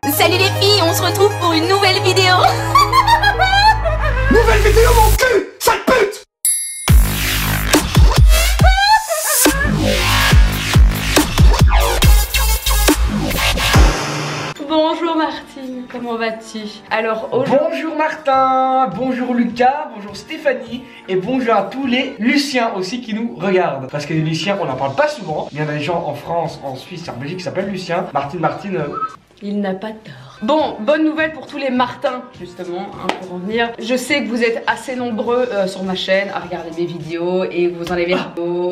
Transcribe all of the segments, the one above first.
Salut les filles, on se retrouve pour une nouvelle vidéo. Nouvelle vidéo mon cul, sale pute. Bonjour Martine, comment vas-tu? Alors Bonjour Martin, bonjour Lucas, bonjour Stéphanie et bonjour à tous les Luciens aussi qui nous regardent. Parce que les Luciens on n'en parle pas souvent. Il y a des gens en France, en Suisse et en Belgique qui s'appellent Lucien. Martine... il n'a pas tort. Bon, bonne nouvelle pour tous les Martins, justement, hein, pour en venir. Je sais que vous êtes assez nombreux sur ma chaîne à regarder mes vidéos et vous en avez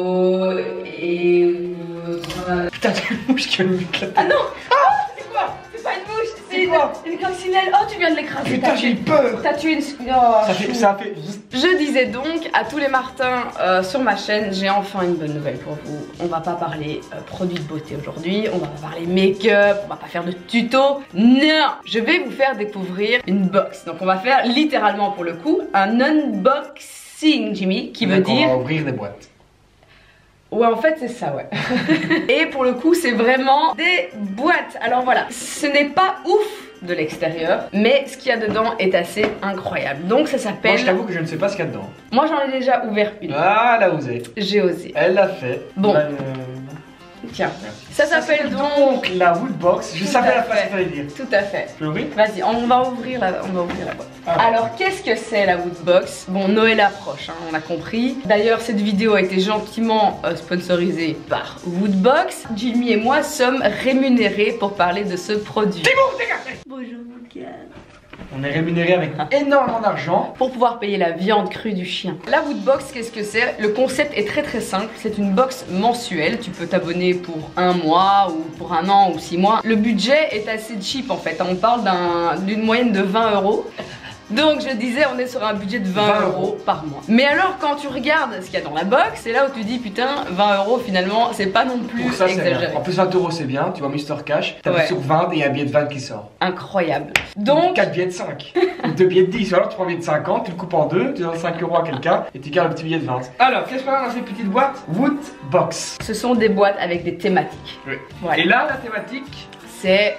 Putain, t'as une mouche qui a une éclater. Ah non. C'est quoi? C'est pas une mouche, c'est une coccinelle. Oh, tu viens de l'écraser. Putain, j'ai eu peur. T'as tué une... Oh, ça fait... Je disais donc à tous les Martins sur ma chaîne, j'ai enfin une bonne nouvelle pour vous. On va pas parler produits de beauté aujourd'hui, on va pas parler make-up, on va pas faire de tuto. Non, je vais vous faire découvrir une box. Donc on va faire littéralement pour le coup un unboxing, Jimmy, qui veut dire... On va ouvrir des boîtes. Ouais, en fait c'est ça, ouais. Et pour le coup c'est vraiment des boîtes. Alors voilà, ce n'est pas ouf de l'extérieur, mais ce qu'il y a dedans est assez incroyable. Donc ça s'appelle... Moi je t'avoue que je ne sais pas ce qu'il y a dedans. Moi j'en ai déjà ouvert une. Ah, elle a osé. J'ai osé. Elle l'a fait. Bon. Tiens, ça s'appelle donc la Woodbox. Je savais la phrase qu'il fallait dire. Tout à fait. Tu l'ouvrir? Vas-y, on va ouvrir la boîte. Ah. Alors, qu'est-ce que c'est la Woodbox? Bon, Noël approche, hein, on a compris. D'ailleurs, cette vidéo a été gentiment sponsorisée par Woodbox. Jimmy et moi sommes rémunérés pour parler de ce produit. Bonjour, Lucas. On est rémunéré avec énormément d'argent Pour pouvoir payer la viande crue du chien. La Woodbox, qu'est-ce que c'est? Le concept est très simple. C'est une box mensuelle. Tu peux t'abonner pour un mois ou pour un an ou 6 mois. Le budget est assez cheap en fait. On parle d'une moyenne de 20 €. Donc je disais, on est sur un budget de 20 € par mois. Mais alors quand tu regardes ce qu'il y a dans la box, c'est là où tu dis putain, 20 € finalement, c'est pas non plus pour ça, exagéré. En plus 20 € c'est bien, tu vois Mister Cash, t'appuies sur 20 et il y a un billet de 20 qui sort. Incroyable. Donc 4 billets de 5, ou 2 billets de 10, ou alors tu prends un billet de 50, tu le coupes en deux, tu donnes 5 € à quelqu'un et tu gardes le petit billet de 20. Alors, qu'est-ce qu'on a dans cette petite boîte? Woodbox. ce sont des boîtes avec des thématiques. Oui. Voilà. Et là, la thématique, C'est...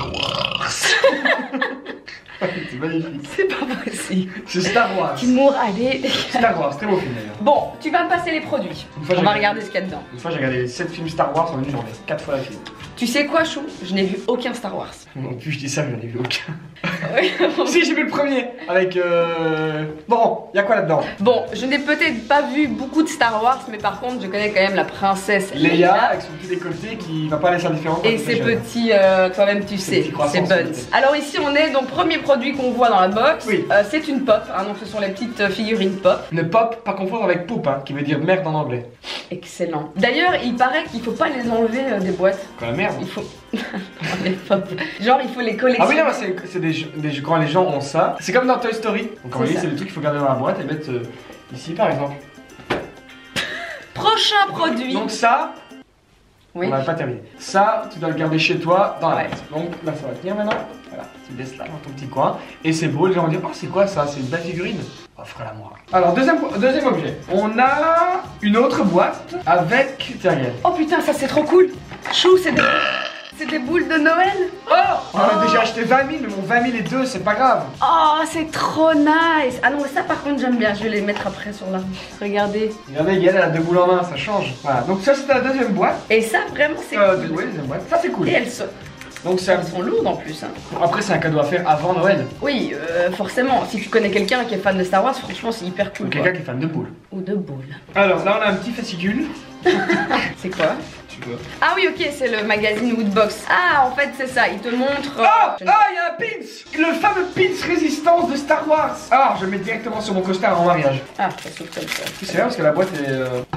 c'est magnifique. C'est pas possible. C'est Star Wars. Timour, allez. Star Wars, très beau film d'ailleurs. Bon, tu vas me passer les produits. Une fois, On j'ai- va regarder ce qu'il y a dedans. Une fois j'ai regardé 7 films Star Wars en une journée, 4 fois la film. Tu sais quoi, Chou? Je n'ai vu aucun Star Wars. Non plus je dis ça, mais j'en ai vu aucun. Oui. Si, j'ai vu le premier avec Bon, y'a quoi là-dedans? Bon, je n'ai peut-être pas vu beaucoup de Star Wars, mais par contre, je connais quand même la princesse Leia avec son petit décolleté qui va pas laisser indifférent. et ses petits, toi-même tu sais, petits croissants, ses buns. Alors ici on est, donc premier produit qu'on voit dans la box, Oui. c'est une pop, hein, donc ce sont les petites figurines pop. Ne pop, pas confondre avec poop, hein, qui veut dire merde en anglais. Excellent. D'ailleurs, il paraît qu'il faut pas les enlever des boîtes. Quoi la merde? Il faut... les pop. Genre il faut les collectionner. Ah oui, non, c'est quand les gens ont ça. C'est comme dans Toy Story. Donc en C'est vrai, ça. c'est des trucs qu'il faut garder dans la boîte et mettre ici par exemple. Prochain produit. Donc ça, Oui. on n'a pas terminé. Ça, tu dois le garder chez toi dans la Ouais. boîte. Donc là, ça va tenir maintenant. Voilà, tu le laisses là dans ton petit coin. Et c'est beau, les gens vont dire, oh c'est quoi ça? C'est une belle figurine. Offre-la moi. Alors, deuxième objet. On a une autre boîte avec... Tiens, regarde. Oh putain, ça c'est trop cool. Chou, c'est des boules de Noël. Oh, on a déjà acheté 20 000, mais mon 20 000 et 2, c'est pas grave. Oh, c'est trop nice. Ah non, mais ça par contre j'aime bien. Je vais les mettre après sur l'arbre. Regardez. Regardez, Yann, elle a 2 boules en main, ça change. Voilà, donc ça c'était la deuxième boîte. Et ça vraiment c'est cool. Ouais, deuxième boîte. Ça c'est cool. Et elles Donc c'est sont lourdes en plus. Hein. Après, c'est un cadeau à faire avant Noël. Oui, forcément. Si tu connais quelqu'un qui est fan de Star Wars, franchement c'est hyper cool. Ou Quoi. quelqu'un qui est fan de boules. Ou de boules. Alors là, on a un petit fascicule. C'est quoi? Tu vois. Ah oui, ok, c'est le magazine Woodbox. Ah, en fait c'est ça. Il te montre. Ah, il y a un pins. Le fameux pins résistance de Star Wars. Alors, je le mets directement sur mon costard en mariage. Ah, ça s'ouvre comme ça. C'est bien parce que la boîte est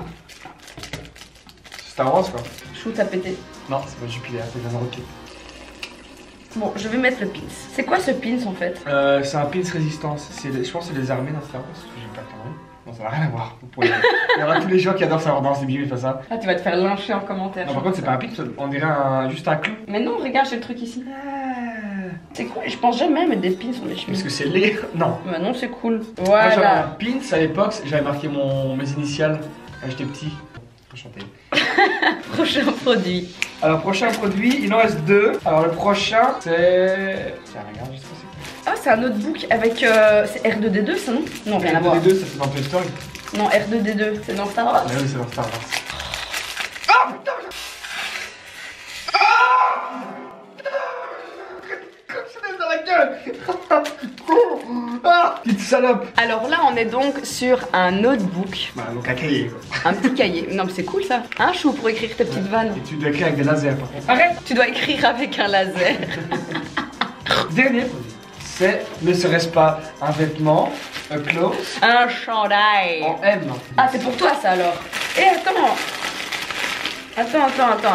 Star Wars quoi. Chou, t'as pété. Non, c'est pas Jupiter, c'est un rocket. Bon, je vais mettre le pins. C'est quoi ce pins en fait? C'est un pins résistance. Je pense que c'est les armées dans Star Wars. J'ai pas le temps. Non, ça n'a rien à voir. Il y aura tous les gens qui adorent savoir danser des bijoux et ça. Ah, tu vas te faire lyncher en commentaire. Non, par contre, c'est pas un pins, on dirait juste un clou. Mais non, regarde, j'ai le truc ici. C'est cool, je pense jamais mettre des pins sur mes Parce chemises. que c'est les. Non. Bah non, c'est cool. Moi j'avais un Voilà. pins à l'époque, j'avais marqué mes initiales quand j'étais petit. Enchanté. Prochain produit. Alors, prochain produit, il en reste 2. Alors, le prochain, c'est. Tiens, regarde, je sais pas c'est quoi. Ah, c'est un notebook avec. C'est R2D2, ça non? Non, rien à voir. R2D2, ça c'est dans Toy Story. Non, R2D2, c'est dans Star Wars. Ah oui, c'est dans Star Wars. Ah putain! Ah! Comme ça dans la gueule! Ah! Petite salope! Alors là, on est donc sur un notebook. Bah, donc un cahier quoi. Un petit cahier. Non, mais c'est cool ça. Un chou pour écrire tes petites vannes. Et tu dois écrire avec des lasers par contre. Arrête! Tu dois écrire avec un laser. Dernier produit. C'est, ne serait-ce pas un vêtement, un clothes, Un chandail. en M. Ah, c'est pour toi ça alors. Eh, attends. Attends.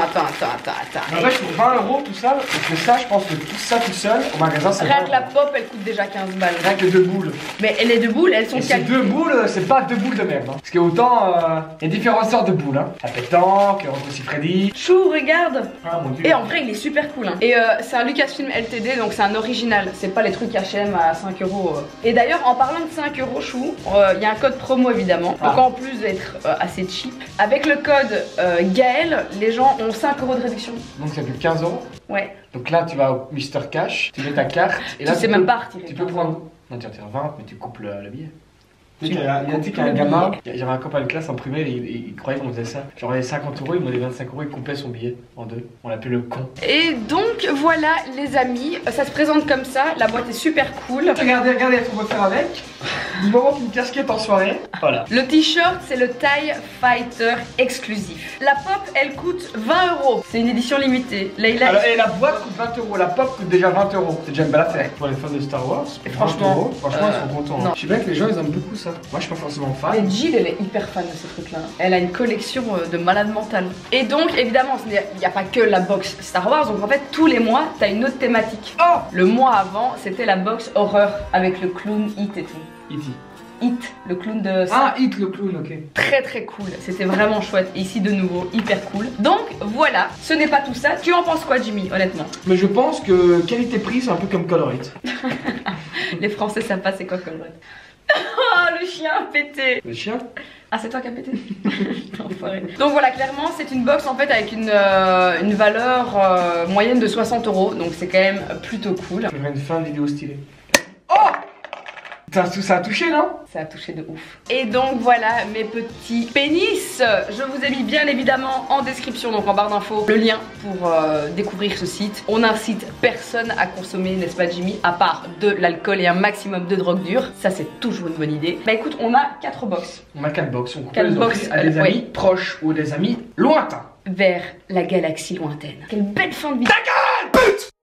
En vrai, pour 20 € tout ça, parce que ça, je pense que tout ça tout seul, au magasin, c'est Rien 20 que la €. pop, elle coûte déjà 15 balles. Rien que 2 boules. Mais les deux boules, elles sont Et ces calculées. 2 boules, c'est pas 2 boules de merde. Hein. Parce qu'autant, il y a différentes sortes de boules. Hein. La pétanque, aussi Freddy. Chou, regarde. Ah mon dieu. Et en vrai, il est super cool. Hein. Et c'est un Lucasfilm LTD, donc c'est un original. C'est pas les trucs HM à 5 €. Et d'ailleurs, en parlant de 5 € chou, il y a un code promo évidemment. Donc en plus d'être assez cheap, avec le code Gaël, les gens ont 5 € de réduction. Donc ça fait 15 €. Ouais. Donc là, tu vas au Mr Cash, tu mets ta carte. Et là, Tu sais peux- même pas retirer. Tu peux prendre. Non, tu retires 20, mais tu coupes le billet. Tu Il y a coupes un le gamin, billet. j'avais un copain de classe en primaire, il croyait qu'on faisait ça. Genre, il avait 50 €, il me donnait 25 €, il coupait son billet en deux. On l'appelait le con. Et donc voilà les amis, ça se présente comme ça, la boîte est super cool. Regardez ce qu'on peut faire avec. Du moment qu'une casquette en soirée. Voilà. Le t-shirt c'est le TIE Fighter exclusif. La pop elle coûte 20 €, c'est une édition limitée. Leïla, Alors, et la boîte coûte 20 €, la pop coûte déjà 20 €. C'est déjà une belle affaire. Pour les fans de Star Wars, Et 20 franchement, €, franchement, ils sont contents. non. Je sais bien que les gens ils aiment beaucoup ça. Moi, je suis pas forcément fan. et Jill elle est hyper fan de ce truc là. Elle a une collection de malades mentales. Et donc évidemment il n'y a pas que la box Star Wars, donc en fait tous les mois t'as une autre thématique. Oh! Le mois avant c'était la box horreur avec le clown It et tout. E.T. It, le clown de... Ah, Hit le clown, ok. Très très cool, c'était vraiment chouette. Et ici de nouveau, hyper cool. Donc voilà, ce n'est pas tout ça. Tu en penses quoi Jimmy, honnêtement? Mais je pense que qualité-prix, c'est un peu comme Colorite. Les Français savent pas c'est quoi Colruyt. Oh le chien a pété. Le chien? Ah c'est toi qui as pété. Enfoiré. Donc voilà, clairement c'est une box en fait avec une valeur moyenne de 60 €. Donc c'est quand même plutôt cool. Je ferai une fin de vidéo stylée. Oh! Ça a touché, non? Ça a touché de ouf. Et donc voilà mes petits pénis. Je vous ai mis bien évidemment en description, donc en barre d'infos, le lien pour découvrir ce site. On n'incite personne à consommer, n'est-ce pas Jimmy, à part de l'alcool et un maximum de drogue dure. Ça c'est toujours une bonne idée. Bah écoute, on a 4 box On a 4 box, on coupe 4 les box, offrir à des oui. amis proches ou des amis lointains. vers la galaxie lointaine. Quelle belle fin de vidéo. Pute!